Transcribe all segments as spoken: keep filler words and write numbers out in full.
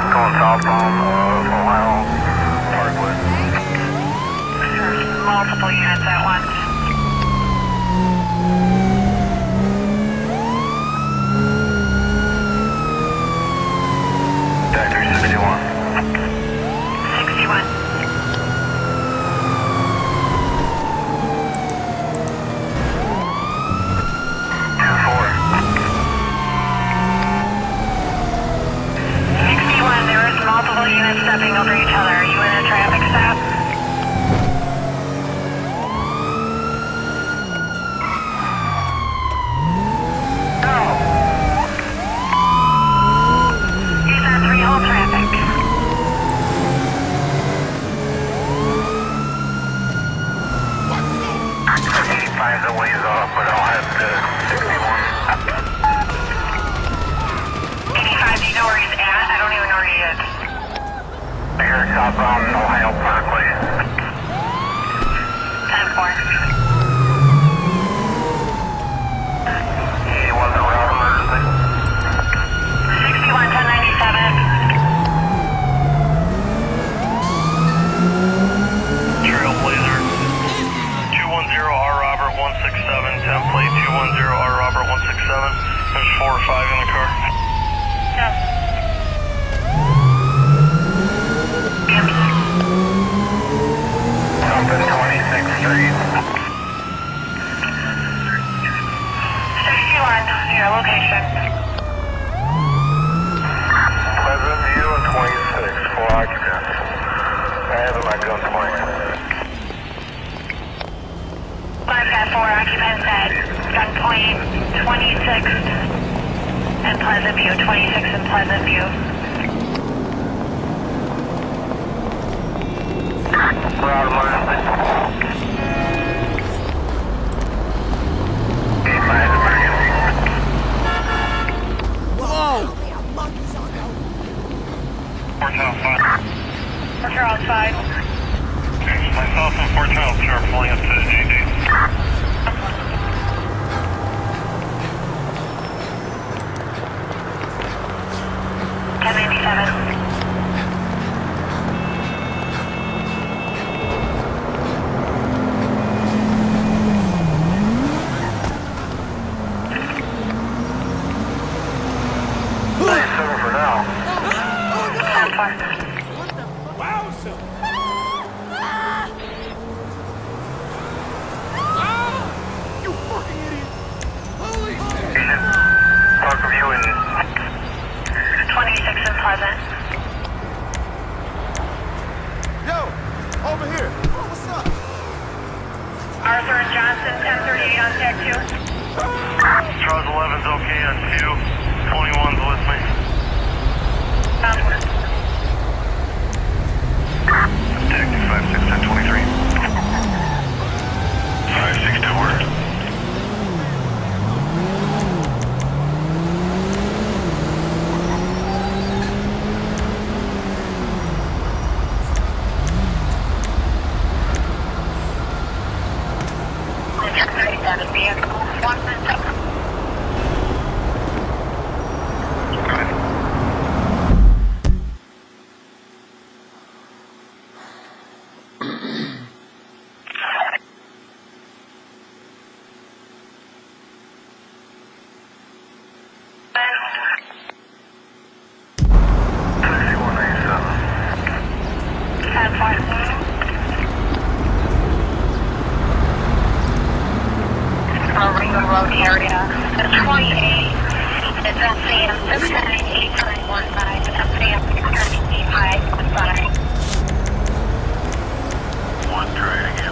Going southbound of Ohio Parkway. There's multiple units at once. Factory sixty-one. sixty-one. two four. sixty-one, there is multiple units stepping over each other. Are you in a traffic stop? No. He's on three-hole traffic. He finds a ways off, but I'll have to sixty-one. eighty-five, do you know where he's at? I don't even know where he is. I hear southbound Ohio Parkway. ten four. He wasn't route emergency. sixty-one, ten ninety-seven. Trailblazer. two one zero R Robert one six seven, template two one zero R Robert one six seven. There's four or five in the car. Yes. Something twenty-sixth Street. sixty-one, your location. Pleasant View and twenty-six, full occupants. I have him at gunpoint. I've got four occupants at gunpoint, twenty-sixth and Pleasant View, twenty-sixth and Pleasant View. Route emergency. eighty-five emergency. Whoa! Fort Charles five. Fort Charles five. Myself and Fort Charles are pulling up to G D. ten ninety-seven. ninety-seven for now. ten four. Wowza! You fucking idiot! Holy shit! Agent, Park View and twenty-six and Pleasant. Yo! Over here! Oh, what's up? Arthur and Johnson, ten thirty-eight on tag two. Charles eleven's okay on two. twenty-one's with me. Um, Detective five six ten twenty-three. five six two word. thirty-seven vehicle, one minute. sixty-one ninety-seven. ten four. Ringo Road area. The twenty-eight is L C M six nine eight nine one five, L C M six nine eight five one five. One, try it again.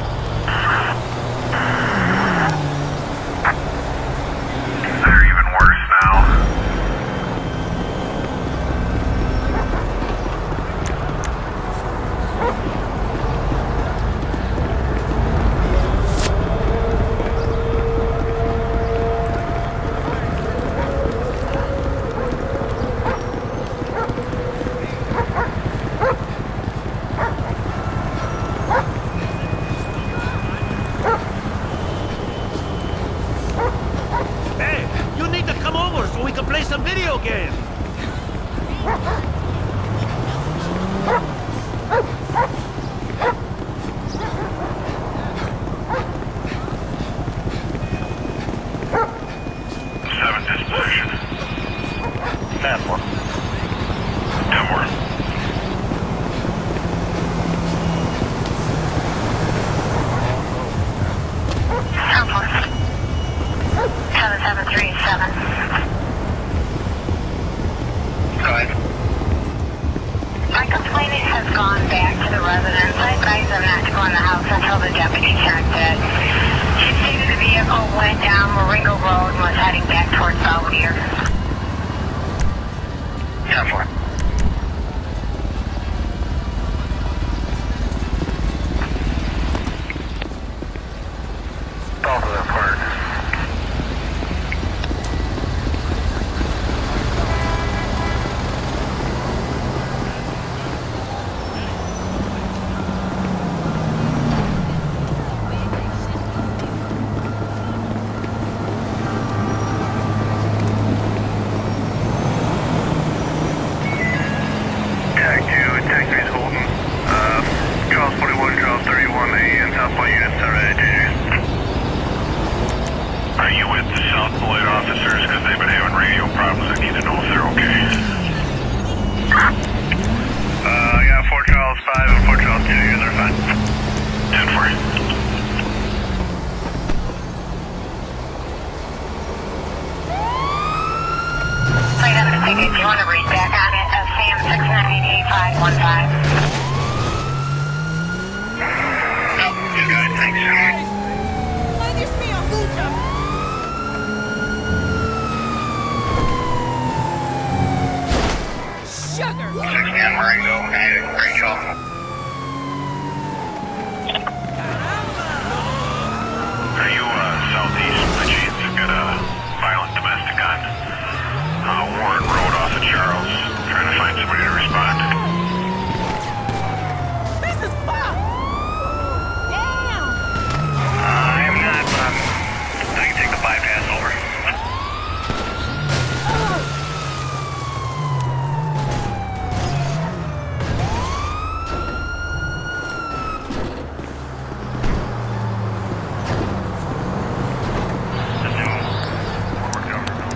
They're even worse now. Hey, you need to come over so we can play some video games! Ringo Road and was heading back towards Belvedere. ten four. South of that park. Tag two, tag three is holding. Uh, Charles forty-one, Charles thirty-one, and Southpoint units are at J J. Are you with the South Beloit officers? Because they've been having radio problems. I need to know if they're okay. Uh, I got four Charles five and four Charles two here. They're fine. ten four. Plate up the ticket. Do you want to read back on it? Uh, Sam six nine eight five one five. Nope, you good. Thanks. Sugar! six man Marengo, hey, great job. Are you uh, southeast by chance? Got a violent domestic on uh, Warren Road off of Charles. Trying to find somebody to respond. This is fun! Damn! Uh, I am not, but I'm, I can take the bypass over. The new forward government.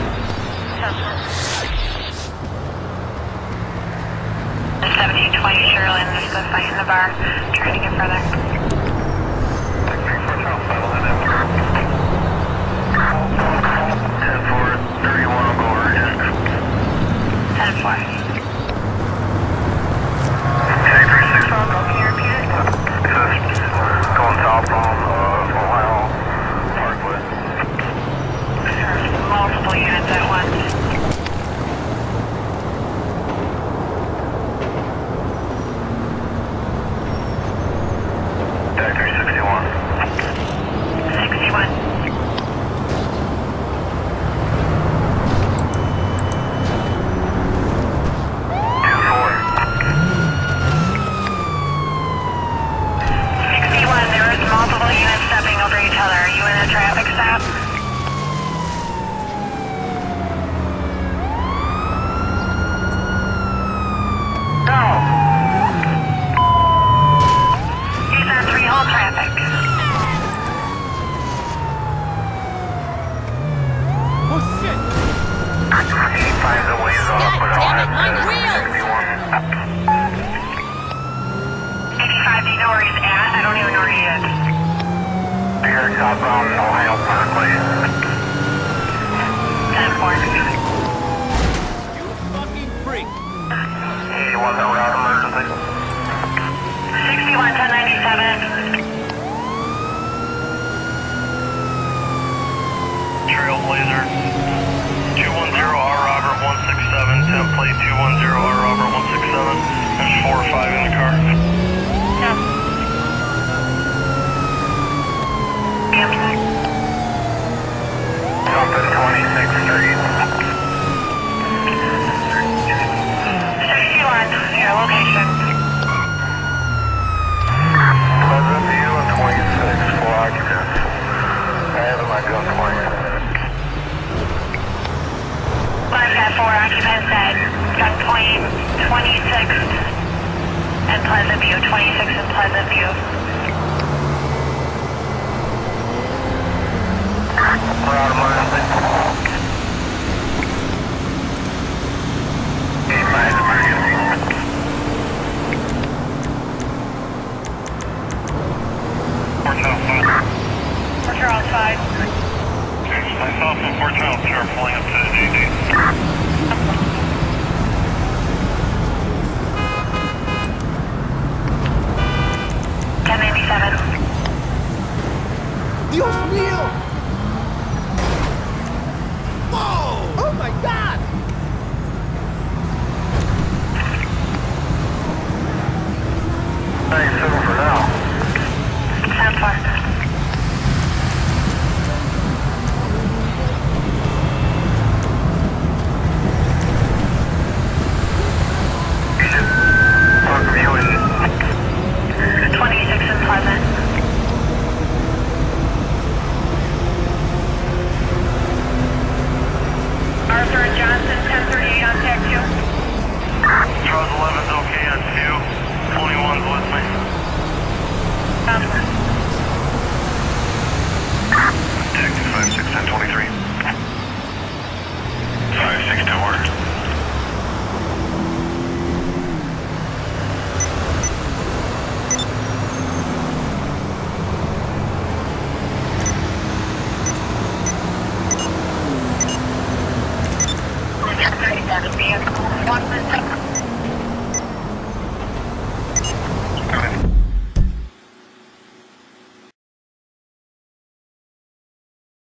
seventeen twenty Sherlin, just the fight in the bar. Trying to get further. Tag three, four Charles five, I'll head in. ten four, thirty-one, I'll go urgent. ten four. Tag three, six, Control, go here, repeat it. This is going south on uh, Ohio Parkway. There's multiple units at once. Tag three, sixty-one. sixty-one. two four. sixty-one, there is multiple units stepping over each other. Are you in a traffic stop? No! He's on three whole traffic. Oh shit! He finds a ways off, but I'll damn it, have my to wheels! sixty-one. eighty-five, do you know where he's at? I don't even know where he is. Here, southbound Ohio Parkway. ten four. You fucking freak! He wasn't route emergency. sixty-one, ten ninety-seven. Trailblazer. two one zero R Robert one six seven, template two one zero R Robert one six seven. There's four or five in the car. No. Yep. Something twenty-sixth Street. sixty-one, your location. Pleasant View and twenty-six, full occupants. I have my gunpoint. I've got four occupants at gunpoint twenty-sixth and Pleasant View, twenty-six and Pleasant View. Route emergency. eighty-five emergency. Four Charles five. For Charles five. Myself and four Charles two are pulling up to J D. ten ninety-seven. Dios mío! ninety-seven for now. ten four. Park view in twenty-six and Pleasant. Arthur and Johnson, ten thirty-eight on tag two. Charles eleven's okay on two. twenty-one's with me. Copy. Detective five six ten twenty-three. five six tower. ten thirty-seven vehicle. One